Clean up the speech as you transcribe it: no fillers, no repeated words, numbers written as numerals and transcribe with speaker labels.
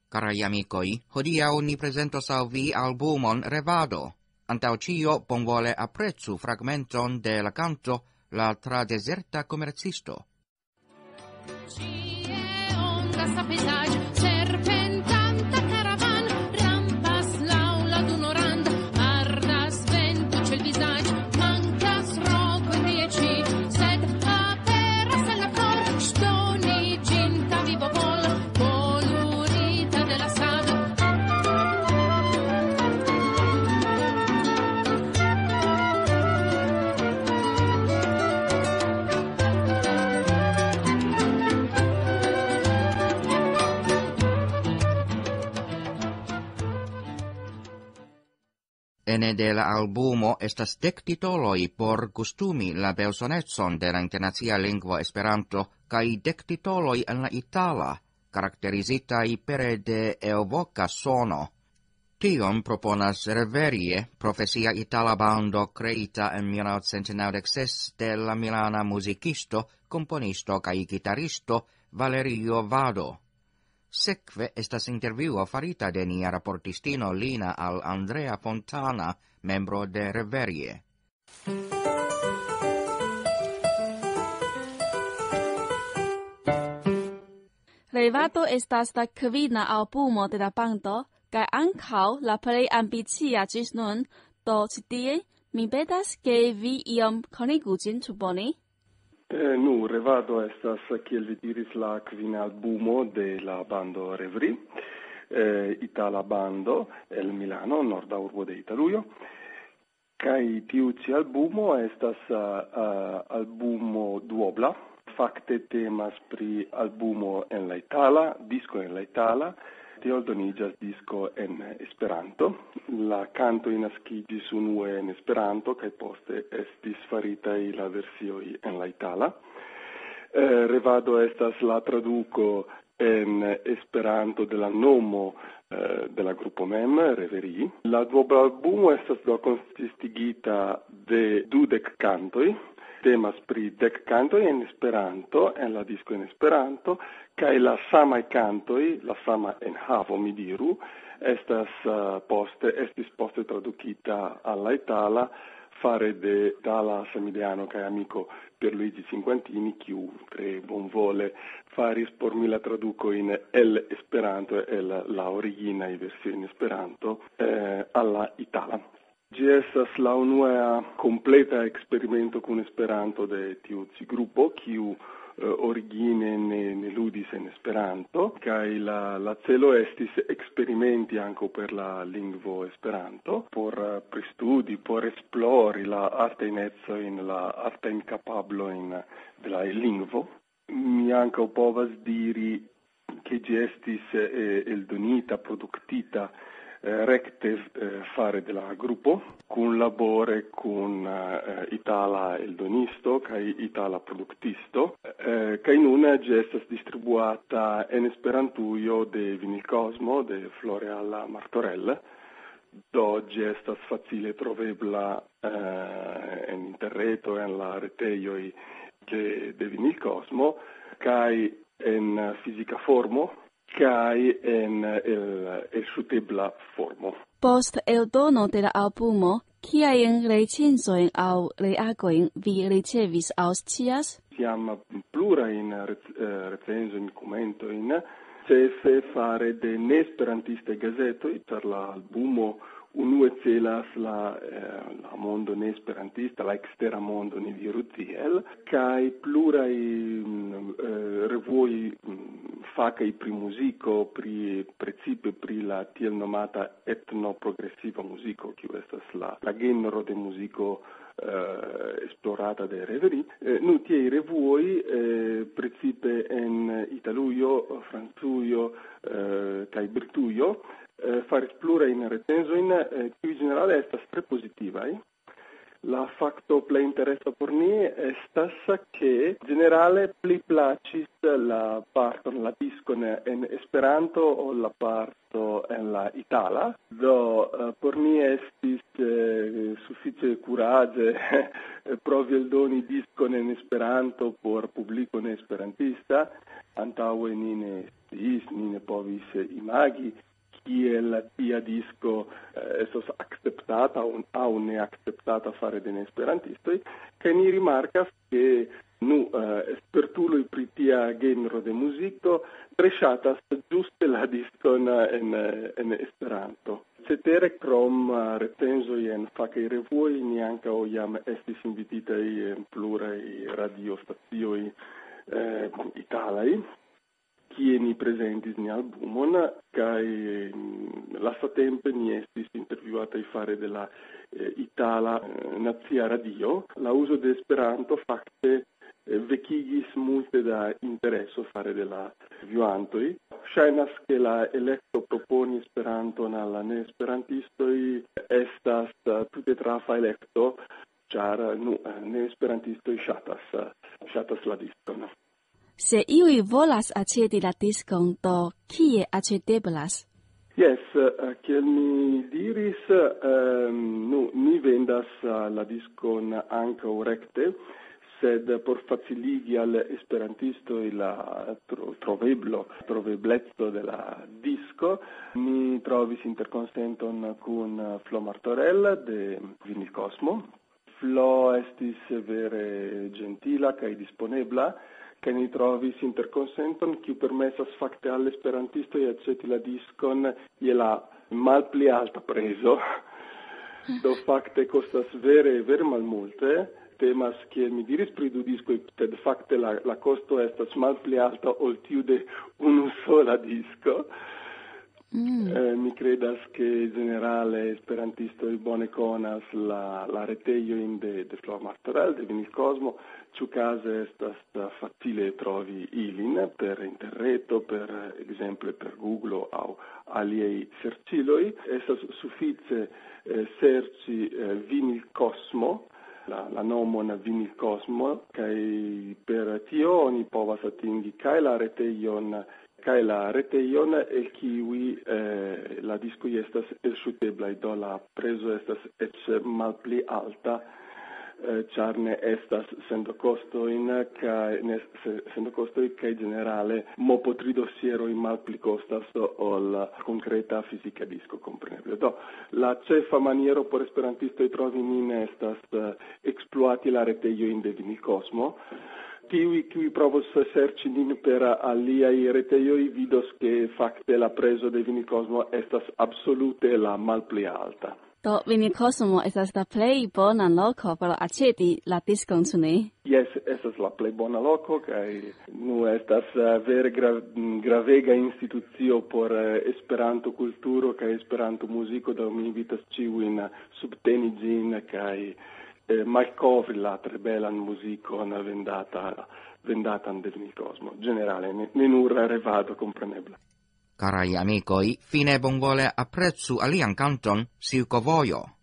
Speaker 1: Carai amicoi, hodiaŭ ni prezentos al vi albumon Revado. Antaŭ ĉio bonvole apprezu fragmenton de la canto La tradeserta komercisto.
Speaker 2: Serpentanta caravan, rampas l'aula d'un orand, ardas vento c'è il visage, mancas roco e rieci, sed aperas alla cor, stoni ginta vivo vol, colorita della sad.
Speaker 1: Ene de la albumo estas 10 titoloi por gustumi la belzonetson de la internacia lingvo Esperanto kaj 10 titoloi en la itala, karakterizitaj pere de evoka sono. Tion proponas Reverie, profesia itala bando creita en 1996 de la milana musikisto, komponisto kaj gitaristo Valerio Vado. Sekve estas intervjuo farita de nia raportistino Lina al Andrea Fontana, membro de Reverie.
Speaker 3: Revado estas la kvina albumo de la bando, kaj ankaŭ la plej ambicia ĝis nun, do ĉi tie mi petas ke vi iom konigu ĝin, ĉu bone?
Speaker 4: Revado estas, kiel vi diris, la kvina albumo de la bando Reverie, itala bando el Milano, norda urbo de Italujo. Kaj tiu ĉi albumo estas albumo duobla. Fakte temas pri albumo en la itala, disco en la itala, tiel doniĝas disco en Esperanto. La kantoj naskiĝis unue en Esperanto kaj poste estis faritaj la versioj en la itala. Revado estas la traduko en Esperanto de la nomo de la grupo mem, Reverie. La duobla albumo estas konsistigita de 20 kantoj. Temas pri 10 kantoj en Esperanto, en la disco en Esperanto, kaj la samaj kantoj, la sama enhavo, mi diru, estis poste tradukita al la itala fare de Dalla Samideano kaj amiko Pierluigi Cinquantini, kiu tre bonvole faris por mi la tradukojn el Esperanto, el la originaj versioj en Esperanto al la itala. Ĝi estas la unua kompleta eksperimento kun Esperanto de tiu ĉi grupo, kiu origine ne ludis en Esperanto, kaj la celo estis eksperimenti ankaŭ per la lingvo Esperanto, por pristudi, por esplori la artajn ecojn, la artajn kapablojn de la lingvo. Mi ankaŭ povas diri, ke ĝi estis eldonita, produktita recte fare de la gruppo, kunlabore kun itala eldonisto kaj itala produktisto, kaj nun ĝi estas distribuata en Esperantujo de Vinilcosmo, de Floreal Martorell. Do ĝi estas facile trovebla en interreto, en la retejoj de Vinilcosmo, kaj en fizika formo, kaj en elŝutebla formo.
Speaker 3: Post eldono de la albumo, kiajn recenzojn aŭ reagojn vi ricevis aŭ scias?
Speaker 4: Jam plurajn recenzojn, komentojn, ĉefe fare de neesperantistaj gazetoj, ĉar la albumo unue celas la mondo neesperantista, la ekstera mondo, ni diru tiel, kaj pluraj revuoj fakaj pri muziko, precipe pri la tiel nomata etno-progresiva muziko, kiu estas la genro de muziko esplorata de Reverie. Tiei revuoj, precipe en Italujo, Francujo kaj Britujo, faris plurajn recenzojn, kiuj ĝenerale estas tre pozitivaj. La fakto plej interesa por ni estas, ke ĝenerale pli plaĉis la parton, la diskon en Esperanto ol la parto en la itala. Do por ni estis sufiĉe kuraĝe provi eldoni diskon en Esperanto por publiko ne esperantista. Antaŭe ni ne ni ne povis imagi, kiel tia disco estos acceptata aŭ ne acceptata fare de esperantistoj, kaj ni rimarkas ke spertuloj pri tia genro de muziko tre ŝatas ĝuste la diskon en Esperanto. Cetere, krom recenzoj en fakaj revuoj, ni ankaŭ jam estis invititaj en pluraj radiostacioj italaj, kie ni prezentis ni albumon, kaj lastatempe ni estis intervjuataj fare de la itala nacia radio. La uzo de Esperanto fakte vekigis multe da intereso fare de la viuantoj. Ŝajnas ke la elekto proponi Esperanton al la neesperantistoj estas tute trafa elekto, ĉar neesperantistoj ŝatas la diskon.
Speaker 3: Se iuj volas aĉeti la diskon, do kie aĉeteblas?
Speaker 4: Yes, kiel mi diris, ni vendas la diskon ankaŭ rekte, sed por faciligi al esperantistoj la trovebleco de la disco, ni trovis interkonsenton kun Flo Martorell de Vinil Cosmo. Flo estis vere gentila kaj disponebla, kaj ni trovis interkonsenton, kiu permesas fakte al esperantistoj aĉeti la diskon je la malpli alta prezo. Do fakte kostas vere malmulte. Temas, kiel mi diris, pri du diskoj, sed fakte la kosto estas malpli alta ol tiu de unu sola disko. Mi credas che generale esperantistoj bone konas la retejojn de Flo Martorell, de Vinil Cosmo, ĉiukaze estas facile trovi ilin per interreto, per ekzemple per Google aŭ aliaj serĉiloj. Estas sufiĉe serĉi Vinil Cosmo, la nomon Vinil Cosmo, kaj per tio oni povas atingi kaj la retejon el kiuj la diskoj estas elŝuteblaj, do la prezo estas eĉ malpli alta, ĉar ne estas sendokostoj kaj generale MP3-dosieroj malpli kostas ol konkreta fizika disko, kompreneble. Do la ĉefa maniero por esperantistoj trovi nin estas ekspluati la retejojn de Vinil Cosmo. Tiuj, kiuj provos serĉi nin per aliaj retejoj, vidos ke fakte la prezo de Vinil Cosmo estas absolute la malpli alta.
Speaker 3: Do Vinil Cosmo estas la plej bona loko por aĉeti la diskon, ĉu ne?
Speaker 4: Yes, estas la plej bona loko, kaj estas vere gravega institucio por Esperanto-kulturo kaj Esperanto-muziko, do mi invitas ĉiujn subteni ĝin kaj malkovri la tre belan muzikon vendatan de Vinil Cosmo. Generale, ne nur revado, kompreneble.
Speaker 1: Carai amicoi, fine bonvole apprezzu alian canton, Silko Vojo.